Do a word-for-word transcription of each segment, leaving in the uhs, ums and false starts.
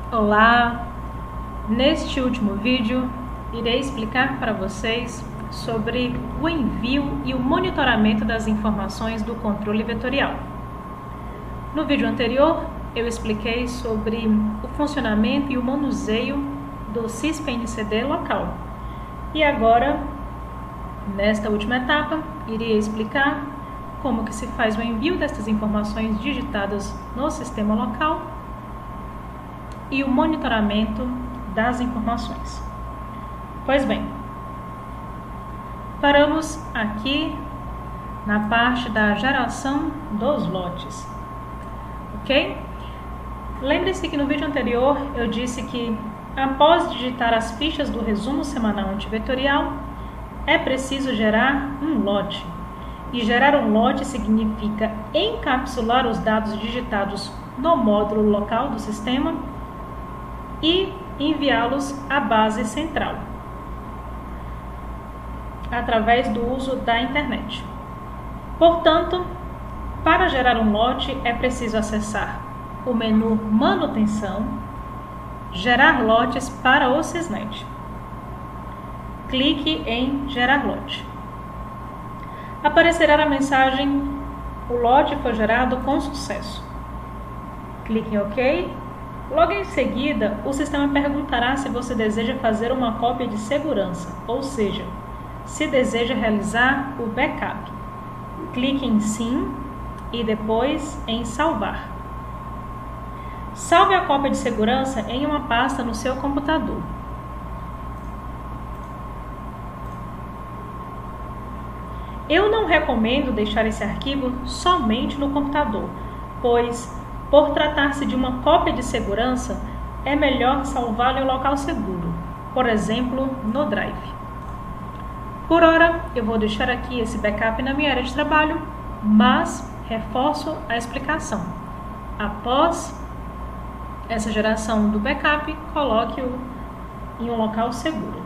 Olá! Neste último vídeo, irei explicar para vocês sobre o envio e o monitoramento das informações do controle vetorial. No vídeo anterior, eu expliquei sobre o funcionamento e o manuseio do syspncd local. E agora, nesta última etapa, irei explicar como que se faz o envio destas informações digitadas no sistema local e o monitoramento das informações. Pois bem, paramos aqui na parte da geração dos lotes, ok? Lembre-se que no vídeo anterior eu disse que após digitar as fichas do resumo semanal antivetorial, é preciso gerar um lote. E gerar um lote significa encapsular os dados digitados no módulo local do sistema e enviá-los à base central, através do uso da internet. Portanto, para gerar um lote é preciso acessar o menu Manutenção, Gerar lotes para o Sysnet. Clique em Gerar lote. Aparecerá a mensagem: o lote foi gerado com sucesso. Clique em OK. Logo em seguida, o sistema perguntará se você deseja fazer uma cópia de segurança, ou seja, se deseja realizar o backup. Clique em Sim e depois em Salvar. Salve a cópia de segurança em uma pasta no seu computador. Eu não recomendo deixar esse arquivo somente no computador, pois, por tratar-se de uma cópia de segurança, é melhor salvá-lo em um local seguro, por exemplo, no Drive. Por hora, eu vou deixar aqui esse backup na minha área de trabalho, mas reforço a explicação. Após essa geração do backup, coloque-o em um local seguro.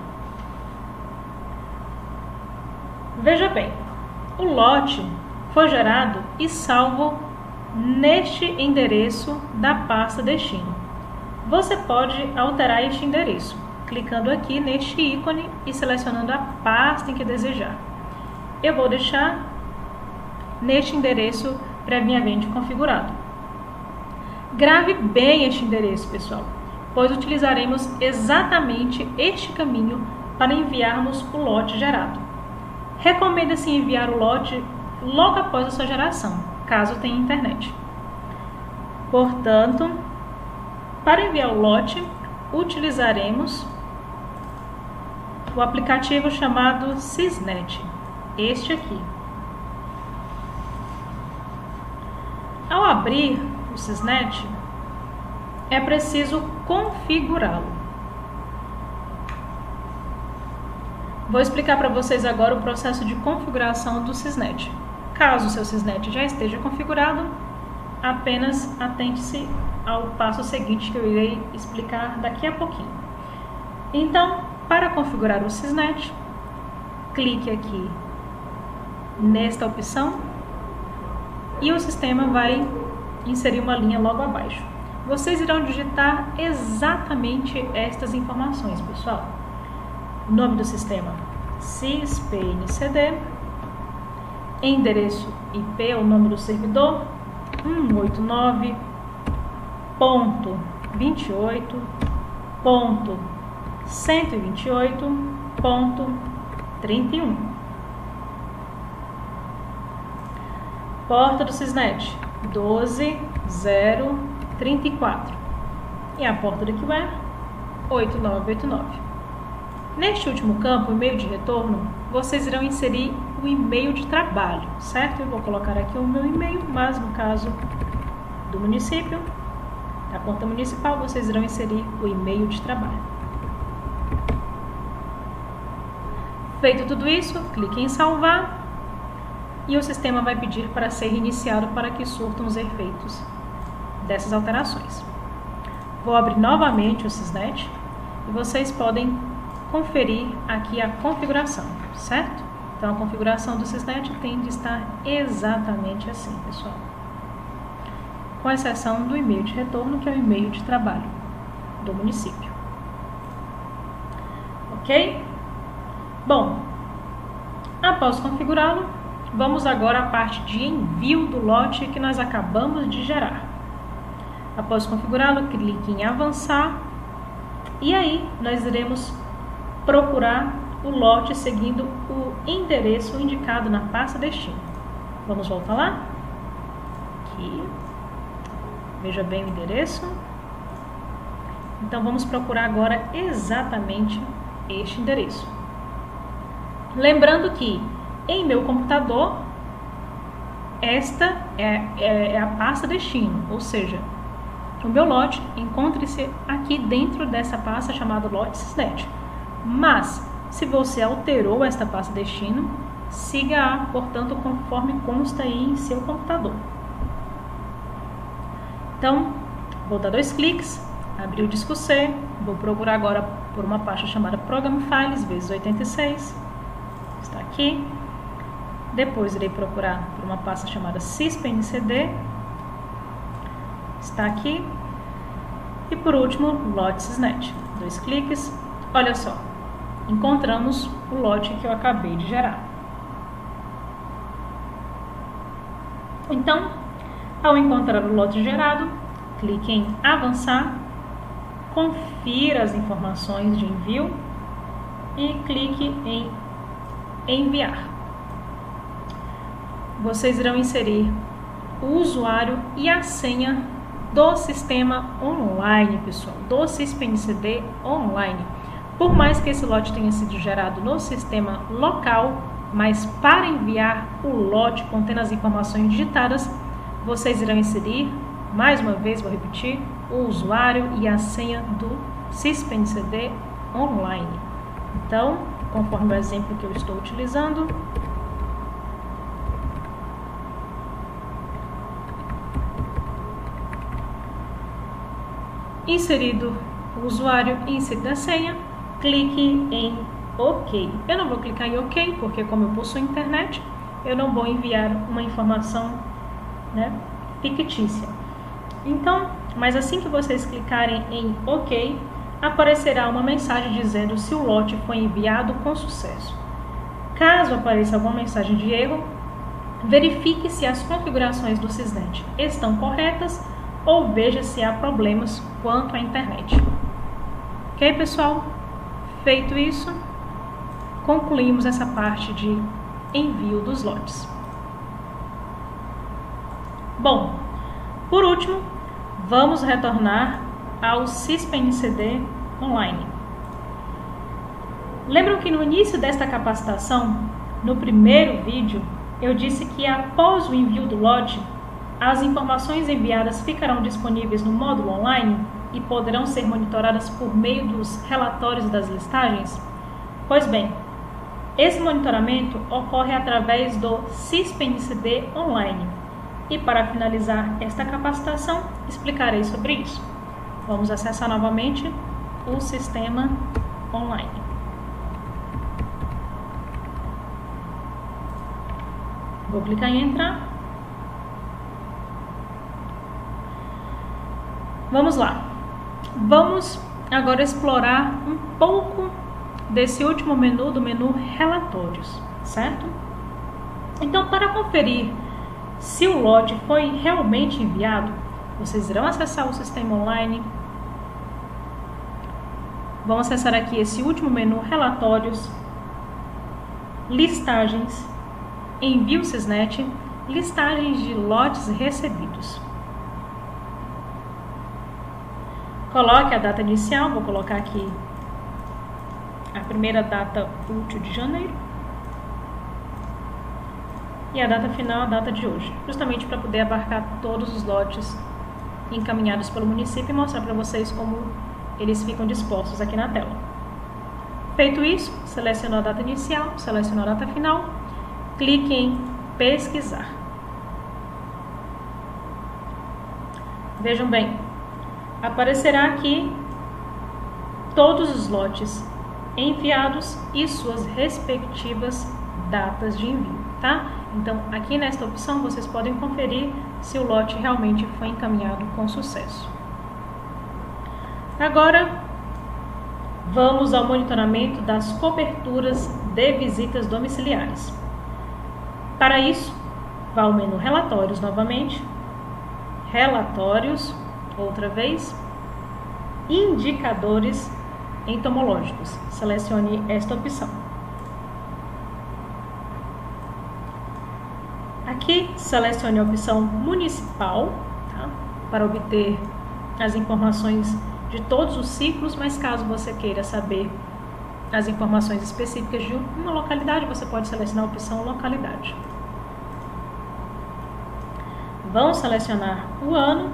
Veja bem, o lote foi gerado e salvo neste endereço da pasta destino. Você pode alterar este endereço, clicando aqui neste ícone e selecionando a pasta em que desejar. Eu vou deixar neste endereço previamente configurado. Grave bem este endereço, pessoal, pois utilizaremos exatamente este caminho para enviarmos o lote gerado. Recomenda-se enviar o lote logo após a sua geração, caso tenha internet. Portanto, para enviar o lote, utilizaremos o aplicativo chamado Sysnet, este aqui. Ao abrir o Sysnet, é preciso configurá-lo. Vou explicar para vocês agora o processo de configuração do Sysnet. Caso o seu Sysnet já esteja configurado, apenas atente-se ao passo seguinte que eu irei explicar daqui a pouquinho. Então, para configurar o Sysnet, clique aqui nesta opção e o sistema vai inserir uma linha logo abaixo. Vocês irão digitar exatamente estas informações, pessoal. O nome do sistema, syspncd, endereço I P, o nome do servidor, cento e oitenta e nove ponto vinte e oito ponto cento e vinte e oito ponto trinta e um. Porta do Sysnet, doze zero trinta e quatro. E a porta do Q R, oito nove oito nove. Neste último campo, e-mail de retorno, vocês irão inserir o e-mail de trabalho, certo? Eu vou colocar aqui o meu e-mail, mas no caso do município, da conta municipal, vocês irão inserir o e-mail de trabalho. Feito tudo isso, clique em salvar e o sistema vai pedir para ser reiniciado para que surtam os efeitos dessas alterações. Vou abrir novamente o Sysnet e vocês podem conferir aqui a configuração, certo? Então a configuração do Sysnet tem de estar exatamente assim, pessoal. com exceção do e-mail de retorno, que é o e-mail de trabalho. do município. Ok? Bom, após configurá-lo, vamos agora à parte de envio do lote que nós acabamos de gerar. Após configurá-lo, clique em avançar e aí nós iremos procurar o lote seguindo o endereço indicado na pasta destino. Vamos voltar lá? Aqui. Veja bem o endereço. Então vamos procurar agora exatamente este endereço. Lembrando que em meu computador esta é, é, é a pasta destino, ou seja, o meu lote encontra-se aqui dentro dessa pasta chamada lote sysnet. Mas se você alterou esta pasta destino, siga-a, portanto, conforme consta aí em seu computador. Então, vou dar dois cliques, abrir o disco C, vou procurar agora por uma pasta chamada Program Files vezes oitenta e seis, está aqui. Depois irei procurar por uma pasta chamada syspncd, está aqui. E por último, lote sysnet, dois cliques, olha só, encontramos o lote que eu acabei de gerar. Então, ao encontrar o lote gerado, clique em avançar, confira as informações de envio e clique em enviar. Vocês irão inserir o usuário e a senha do sistema online, pessoal, do syspncd online. Por mais que esse lote tenha sido gerado no sistema local, mas para enviar o lote contendo as informações digitadas, vocês irão inserir, mais uma vez vou repetir, o usuário e a senha do syspncd online. Então, conforme o exemplo que eu estou utilizando, inserido o usuário e inserida a senha, clique em OK. Eu não vou clicar em OK, porque como eu possuo internet, eu não vou enviar uma informação, né, fictícia. Então, mas assim que vocês clicarem em OK, aparecerá uma mensagem dizendo se o lote foi enviado com sucesso. Caso apareça alguma mensagem de erro, verifique se as configurações do sysnet estão corretas ou veja se há problemas quanto à internet. Ok, pessoal? Feito isso, concluímos essa parte de envio dos lotes. Bom, por último, vamos retornar ao syspncd online. Lembram que no início desta capacitação, no primeiro vídeo, eu disse que após o envio do lote, as informações enviadas ficarão disponíveis no módulo online e poderão ser monitoradas por meio dos relatórios das listagens? Pois bem, esse monitoramento ocorre através do syspncd online. E para finalizar esta capacitação, explicarei sobre isso. Vamos acessar novamente o sistema online. Vou clicar em entrar. Vamos lá. Vamos agora explorar um pouco desse último menu, do menu Relatórios, certo? Então, para conferir se o lote foi realmente enviado, vocês irão acessar o sistema online. Vão acessar aqui esse último menu Relatórios, Listagens, Envio sysnet, Listagens de lotes recebidos. Coloque a data inicial, vou colocar aqui a primeira data útil de janeiro. E a data final, a data de hoje, justamente para poder abarcar todos os lotes encaminhados pelo município e mostrar para vocês como eles ficam dispostos aqui na tela. Feito isso, selecionou a data inicial, selecionou a data final, clique em pesquisar. Vejam bem, aparecerá aqui todos os lotes enviados e suas respectivas datas de envio, tá? Então, aqui nesta opção, vocês podem conferir se o lote realmente foi encaminhado com sucesso. Agora, vamos ao monitoramento das coberturas de visitas domiciliares. Para isso, vá ao menu Relatórios novamente, Relatórios, outra vez, Indicadores entomológicos. Selecione esta opção. Aqui, selecione a opção Municipal, tá? Para obter as informações de todos os ciclos, mas caso você queira saber as informações específicas de uma localidade, você pode selecionar a opção Localidade. Vamos selecionar o ano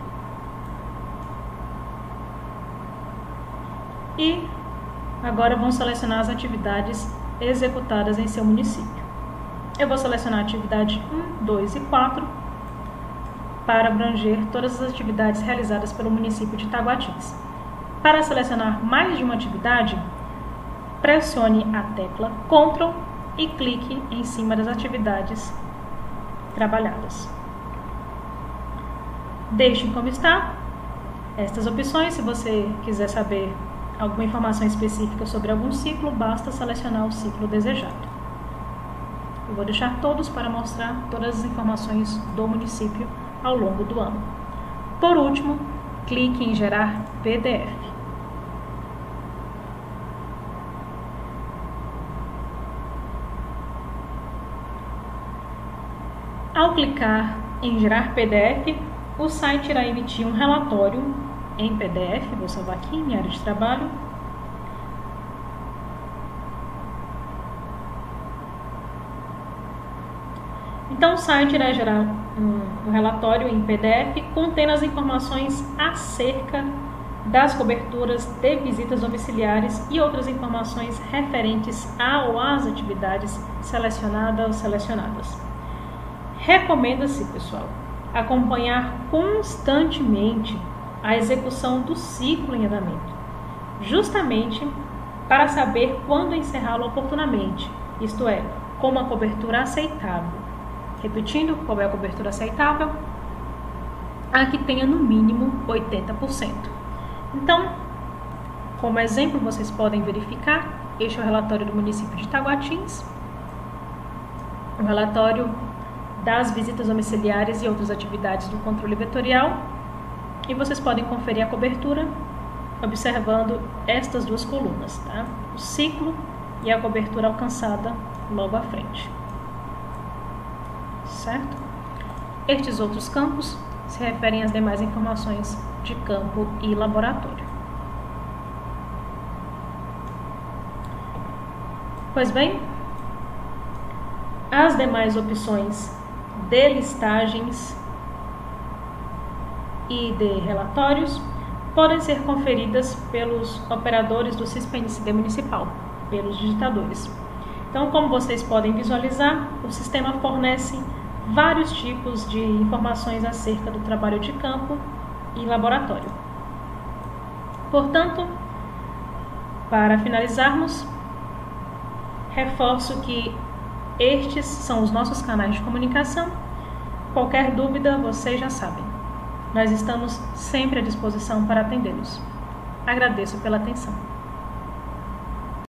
e agora vamos selecionar as atividades executadas em seu município. Eu vou selecionar a atividade um, dois e quatro para abranger todas as atividades realizadas pelo município de Taguatins. Para selecionar mais de uma atividade, pressione a tecla Ctrl e clique em cima das atividades trabalhadas. Deixe como está estas opções. Se você quiser saber alguma informação específica sobre algum ciclo, basta selecionar o ciclo desejado. Eu vou deixar todos para mostrar todas as informações do município ao longo do ano. Por último, clique em Gerar P D F. Ao clicar em Gerar P D F, o site irá emitir um relatório em P D F. Vou salvar aqui em área de trabalho. Então, o site irá gerar um, um relatório em P D F contendo as informações acerca das coberturas de visitas domiciliares e outras informações referentes a ou às atividades selecionadas ou selecionadas. Recomenda-se, pessoal, acompanhar constantemente a execução do ciclo em andamento, justamente para saber quando encerrá-lo oportunamente, isto é, com uma cobertura aceitável. Repetindo, qual é a cobertura aceitável? A que tenha no mínimo oitenta por cento. Então, como exemplo, vocês podem verificar, este é o relatório do município de Taguatins, o relatório das visitas domiciliares e outras atividades do controle vetorial, e vocês podem conferir a cobertura observando estas duas colunas, tá? O ciclo e a cobertura alcançada logo à frente. Certo? Estes outros campos se referem às demais informações de campo e laboratório. Pois bem, as demais opções de listagens e de relatórios podem ser conferidas pelos operadores do SISPNCD municipal, pelos digitadores. Então, como vocês podem visualizar, o sistema fornece vários tipos de informações acerca do trabalho de campo e laboratório. Portanto, para finalizarmos, reforço que estes são os nossos canais de comunicação. Qualquer dúvida, vocês já sabem. Nós estamos sempre à disposição para atendê-los. Agradeço pela atenção.